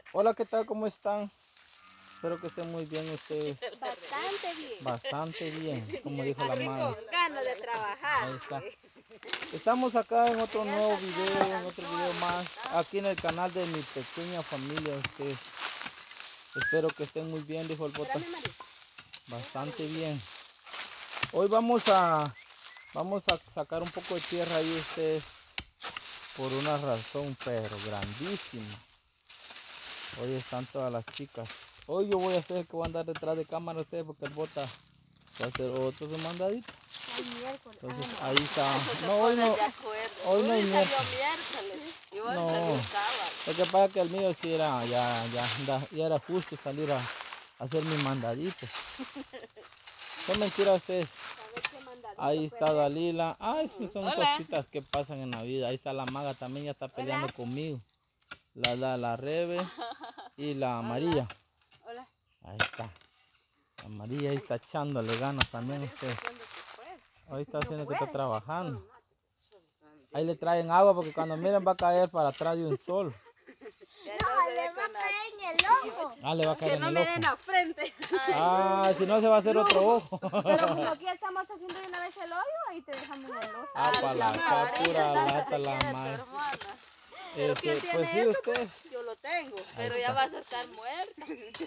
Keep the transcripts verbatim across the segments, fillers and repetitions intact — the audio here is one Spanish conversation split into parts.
Hola, ¿qué tal? ¿Cómo están? Espero que estén muy bien ustedes. Bastante bien. Bastante bien, como dijo la Aquí madre. con ganas de trabajar. Ahí está. Estamos acá en otro nuevo video, en otro video más, aquí en el canal de mi pequeña familia. Ustedes. Espero que estén muy bien, dijo el bota. Bastante bien. Hoy vamos a, vamos a sacar un poco de tierra ahí ustedes, por una razón, pero grandísima. Hoy están todas las chicas. Hoy yo voy a hacer que voy a andar detrás de cámara ustedes porque el bota va a hacer otro mandadito. Entonces ahí está. No, hoy no, hoy no hay miércoles. No, lo que pasa es que el mío sí era, ya, ya, ya era justo salir a, a hacer mis mandaditos. Son mentiras ustedes. Ahí está Dalila. Ay, sí son cositas que pasan en la vida. Ahí está la maga también, ya está peleando conmigo. La, la, la Rebe y la María. Hola. Ahí está. La María ahí está echándole ganas también usted. Ahí está haciendo que está trabajando. Ahí le traen agua porque cuando miren va a caer para atrás de un sol. No, le va a caer en el ojo. Ah, le va a caer que en no el me ojo. den la frente. Ah, si no se va a hacer otro ojo. Pero como aquí estamos haciendo de una vez el hoyo, ahí te dejamos el ojo. Ah, para la captura, lata la madre. Pero Este, ¿quién tiene pues sí, eso? ustedes. Pues, yo lo tengo. Pero ya vas a estar muerta.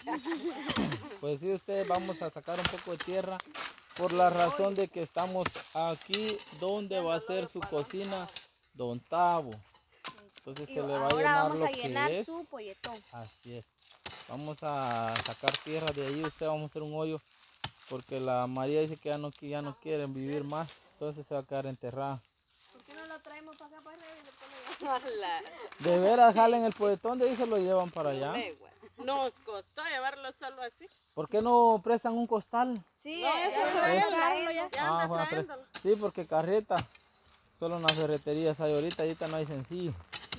Pues sí, ustedes vamos a sacar un poco de tierra por la razón de que estamos aquí donde va a ser su cocina Don Tavo. Entonces Y se le va a ahora llenar vamos lo a llenar que es. su polletón. Así es. Vamos a sacar tierra de ahí, usted vamos a hacer un hoyo porque la María dice que ya no, que ya no quieren vivir más, entonces se va a quedar enterrada. ¿Por qué no lo traemos para acá para arriba y después lo llevamos? De veras jalen el polletón de ahí, se lo llevan para allá. Nos costó llevarlo solo así. ¿Por qué no prestan un costal? Sí, No, eso eso es es traerlo ya. Ah, anda bueno, pre- trayéndolo. sí, porque carreta, solo en las ferreterías hay ahorita, ahorita no hay sencillo.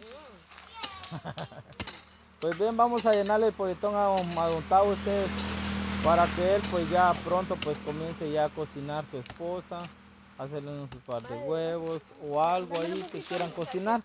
Pues bien, vamos a llenarle el polletón a don, a don Tavo ustedes, para que él pues ya pronto pues comience ya a cocinar su esposa, hacerle unos par de huevos o algo ahí que quieran cocinar.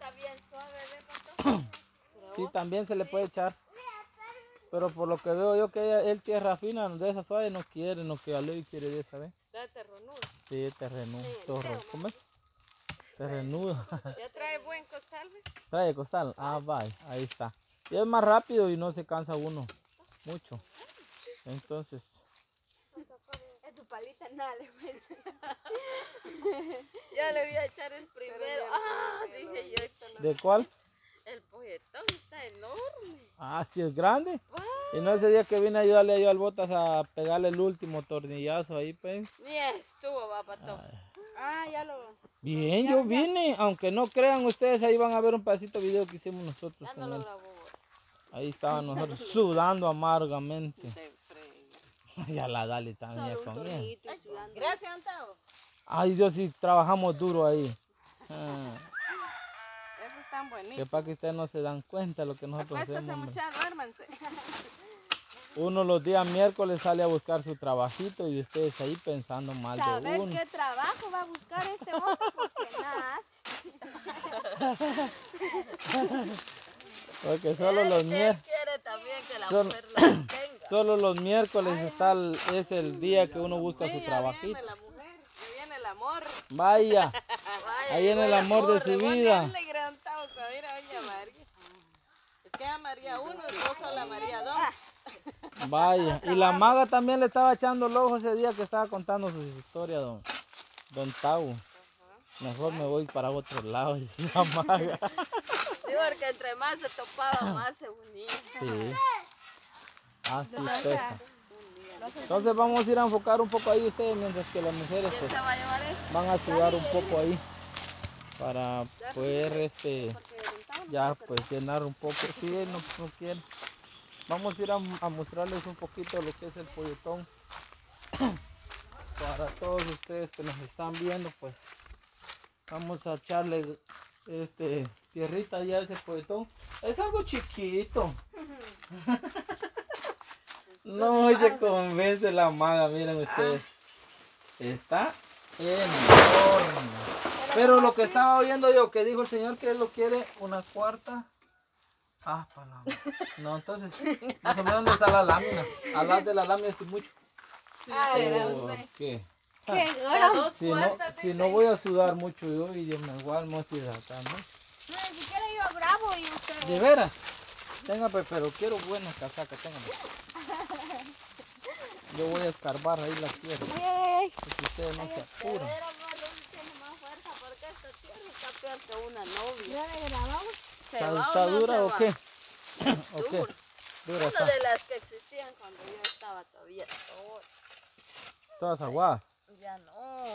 Sí, también se le puede echar. Pero por lo que veo yo que ella, él tierra fina de esa suave no quiere, no que Ale quiere de esa, ¿ves? Da terronudo. Sí, terrenudo. Torro, ¿cómo es? Terrenudo. Ya trae buen costal, ¿ves? Trae costal. Ah, vaya, ahí está. Y es más rápido y no se cansa uno mucho. Entonces, Es tu palita, nada, le voy a decir. Ya le voy a echar el primero. Ah, dije yo. Esto no. ¿de cuál? El polletón está enorme. Ah, sí es grande. Y no ese día que vine a ayudarle yo al Botas a pegarle el último tornillazo ahí, pues. Ni estuvo, papatón. Ah, ya lo... Bien, yo vine, aunque no crean ustedes, ahí van a ver un pedacito de video que hicimos nosotros Ya no con lo él. grabó. Ahí estaban nosotros sudando amargamente. De frega. Ya la Dali también Solo un con él. tornillito y sudando. Gracias, Antavo. Ay Dios, sí, trabajamos duro ahí. Ah, Esos están buenísimos. que para que ustedes no se dan cuenta de lo que nosotros Acuéstase, hacemos. hombre. muchachos, duérmanse. Uno los días miércoles sale a buscar su trabajito y ustedes ahí pensando mal de ¿Saber uno. qué trabajo va a buscar este hombre? Porque nada hace. Porque solo los Él miércoles. quiere también que la Solo- mujer lo tenga. Solo los miércoles está el- es el día que uno busca Sí, su ya trabajito. viene la mujer, ya viene el amor. Vaya, Vaya, ahí viene el llegó amor de su le voy a vida. darle gran tauco, mira, doña María. Es que a María uno, dos son la María dos. Vaya. Y la maga también le estaba echando el ojo ese día que estaba contando sus historias, don, don Tau. Mejor me voy para otro lado, dice la maga. Sí, porque entre más se topaba, más se unía. Sí. Así pesa. Entonces vamos a ir a enfocar un poco ahí ustedes mientras que las mujeres ¿Quién pues, se va a llevar eso? van a sudar un poco ahí para poder este ya pues llenar un poco. Si él no, no quiere. Vamos a ir a, a mostrarles un poquito lo que es el polletón. Para todos ustedes que nos están viendo, pues vamos a echarle este tierrita ya a ese polletón. Es algo chiquito. No se convence la maga, miren ustedes. Está enorme. Pero lo que estaba oyendo yo, que dijo el señor que él lo quiere una cuarta. Ah, para la... No, entonces, más o menos dónde está la lámina. Al lado de la lámina sí mucho. Ay, ¿Por qué? qué A gordo. dos Si no, puertas, si dice. no voy a sudar mucho yo y yo me igual me estoy hidratando. No, ni siquiera iba bravo y usted. ¿De veras? Tenga, pues, pero quiero buena casaca, téngame. Yo voy a escarbar ahí la tierra. Ay, ay, ay. Pues si ustedes no se De apuran. veras, gordo, tiene más fuerza porque esta tierra está peor que una novia. ¿Ya le grabamos? ¿Se ¿Está, va está o no dura se o va? qué? ¿O qué? Dura. Dura Una está. de las que existían cuando yo estaba todavía sola. Todas aguadas. Ya no.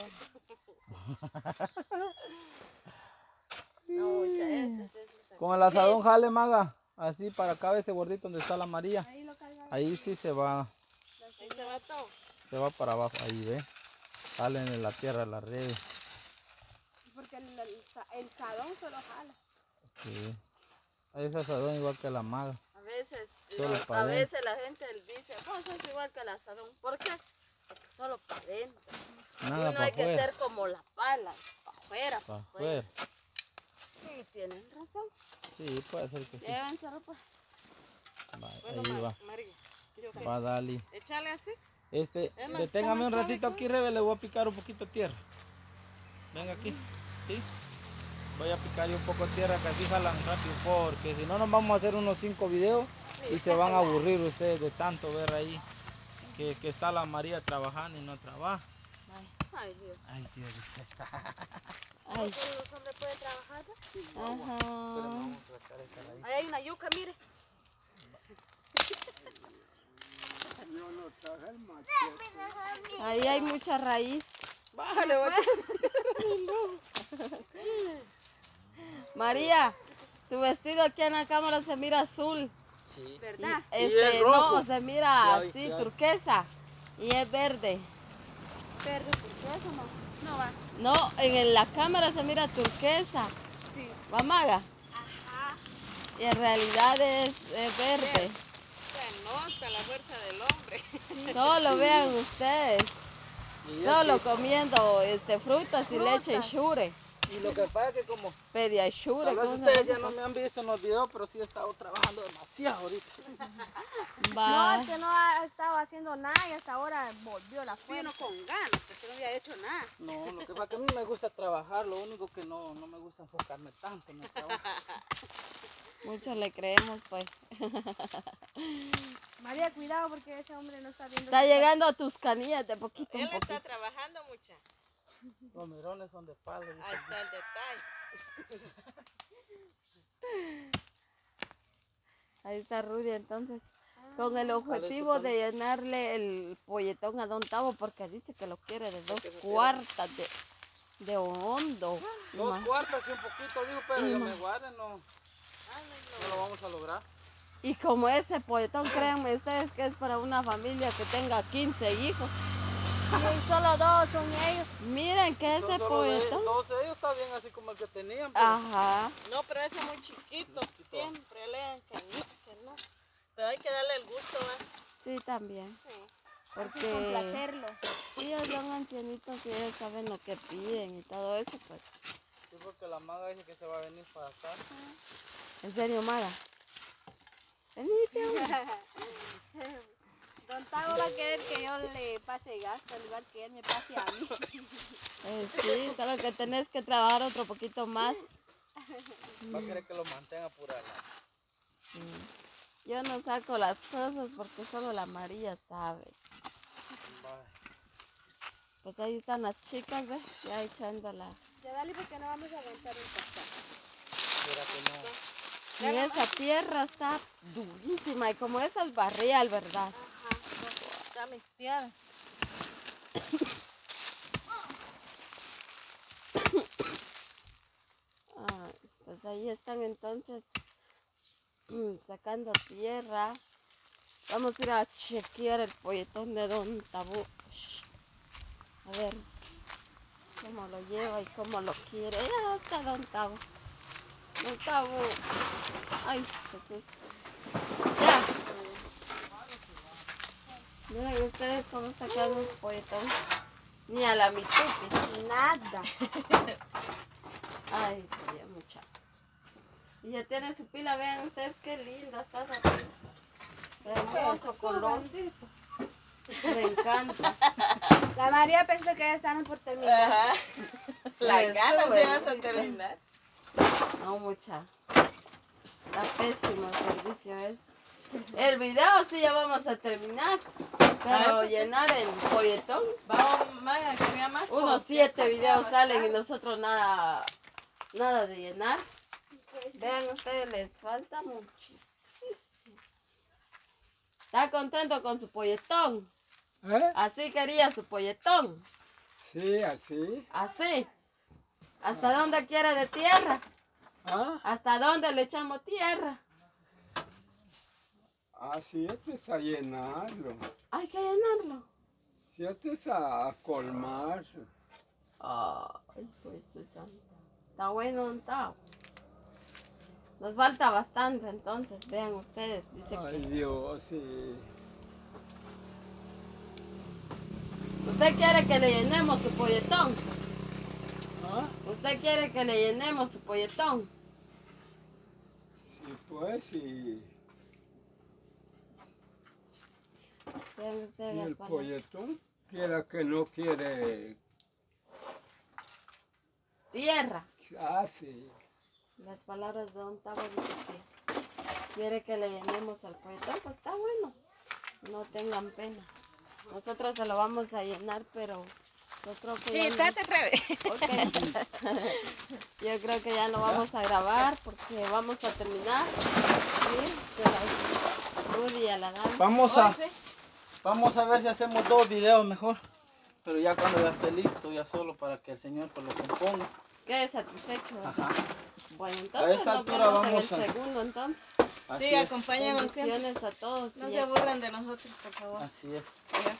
No, mucha ese, ese, ese. Con el asadón jale, maga. Así para acá ese bordito donde está la María. Ahí lo cargan. Ahí sí se va, Ahí se va todo. se va para abajo. Ahí ve. Salen en la tierra las redes. Porque el, el, el salón solo jala. Sí. Ese asadón igual que la maga. A veces, Solo los- pa' a dentro. veces la gente dice, vos sos igual que el asadón. ¿Por qué? Porque solo para adentro. Nada Uno para hay que afuera. ser como la pala, para afuera, Para para afuera. afuera. Sí, tienen razón. Sí, puede ser que sí. Llévense ropa. Va, Bueno, ahí Mar- va. María. ¿yo qué? Va, Dali. Échale así. Este, Es más, deténgame está un más ratito suave, aquí, Rebe, le voy a picar un poquito de tierra. Venga aquí, ¿sí? Voy a picar un poco de tierra que así jalan rápido porque si no nos vamos a hacer unos cinco videos y se van a aburrir ustedes de tanto ver ahí que, que está la María trabajando y no trabaja. Ay, Dios. Ay, Dios. Ay. ¿Solo los hombres pueden trabajar? Ajá. Vamos a sacar esta raíz. Ahí hay una yuca, mire. Ahí hay mucha raíz. Bájale, guacho. María, tu vestido aquí en la cámara se mira azul. Sí. ¿Verdad? Y Este, es rojo. no, se mira Ya, así, ya. turquesa. Y es verde. Verde turquesa, no. No va. No, en el- la cámara se mira turquesa. Sí. ¿Va, maga? Ajá. Y en realidad es, es verde. Se nota la fuerza del hombre. Solo vean ustedes. Y, es Solo que- comiendo este, frutas y leche y shure. y lo que pasa es que como Pedia y shure. tal vez ¿cómo se ustedes llama? ya no me han visto en los videos, pero sí he estado trabajando demasiado ahorita. Va. No, es que no ha estado haciendo nada y hasta ahora volvió la fuerza. Vino con ganas, porque no había hecho nada. No, lo que pasa es que a mí me gusta trabajar, lo único que no, no me gusta enfocarme tanto en el trabajo. Muchos le creemos, pues. María, cuidado porque ese hombre no está viendo. Está llegando a tus canillas de poquito en Él está poquito. trabajando mucha. Los mirones son de palo. dice. Ahí está el detalle. Ahí está Rudy, entonces. Con el objetivo de llenarle el polletón a Don Tavo, porque dice que lo quiere de dos cuartas de, de hondo. Dos Ma- cuartas y un poquito, digo, pero Y yo ma- me guarde, no, no lo vamos a lograr. Y como ese polletón, créanme ustedes que es para una familia que tenga quince hijos. Y solo dos son ellos. Miren que Son ese solo de- polletón. Dos de ellos está bien así como el que tenían, pero Ajá. No, pero ese es muy chiquito. Siempre leen que no, que no. Pero hay que darle el gusto, ¿va? Sí, también. Sí. Porque Complacerlo. ellos son ancianitos y ellos saben lo que piden y todo eso, pues. sí, porque la maga dice que se va a venir para acá. En serio, Maga. Venite, hombre. Don Tago va a querer que yo le pase gasto al igual que él me pase a mí. Eh, sí, solo que tenés que trabajar otro poquito más. Va a querer que lo mantenga apurado. Sí. Yo no saco las cosas porque solo la María sabe. Pues ahí están las chicas, ¿ves? Ya echándola. Ya dale porque no vamos a aguantar el pasar. Será que no. Y esa tierra está durísima y como esa es barrial, ¿verdad? Ajá. Está mixteada. Ah, pues ahí están entonces sacando tierra. Vamos a ir a chequear el polletón de Don Tabú. A ver cómo lo lleva y cómo lo quiere. Ya está Don Tabú. Don Tabú. Ay, Jesús. Ya. Miren ustedes cómo sacan un polletón. Ni a la mitupi. Nada. Ay, Dios, mucha. Y ya tiene su pila, vean ustedes qué linda está esa pila. Hermoso color. Me encanta. La María pensó que ya estaban por terminar. Ajá. La Eso, ganas de bueno. vas a terminar. No, mucha. Está pésimo el servicio este. El video sí ya vamos a terminar. Pero Ah, eso sí. llenar el folletón. Vamos, Maya, quería más. Unos siete videos salen y nosotros nada, nada de llenar. Vean ustedes, les falta muchísimo. ¿Está contento con su polletón? ¿Eh? Así quería su polletón. Sí, así. Así. ¿Hasta dónde quiere de tierra? ¿Ah? ¿Hasta dónde le echamos tierra? Así es a llenarlo. Hay que llenarlo. Si es a colmar. Ay, pues su santo. Está bueno, ¿no está? Nos falta bastante, entonces, vean ustedes. Dice Ay, que... Dios, sí. ¿Usted quiere que le llenemos su polletón? ¿Ah? ¿Usted quiere que le llenemos su polletón? Sí, pues, sí. Vean Y ustedes el las palabras. polletón, quiera que no quiere. Tierra. Ah, sí. Las palabras de Don Tavo dice que quiere que le llenemos al polletón. Pues está bueno. No tengan pena. Nosotros se lo vamos a llenar, pero yo creo que Sí, ya estate revés. no. Ok. Yo creo que ya no vamos a grabar porque vamos a terminar. Sí, que la Rudy a la Dani. Vamos a, Hoy sí. vamos a ver si hacemos dos videos mejor. Pero ya cuando ya esté listo, ya solo para que el Señor pues lo componga. Quede satisfecho. ¿verdad? Ajá. Bueno, A entonces esta nos altura vemos en el vamos a- segundo entonces. Así Sí, es. acompáñanos siempre. Bendiciones a todos. No y se ya- aburran de nosotros, por favor. Así es. Gracias.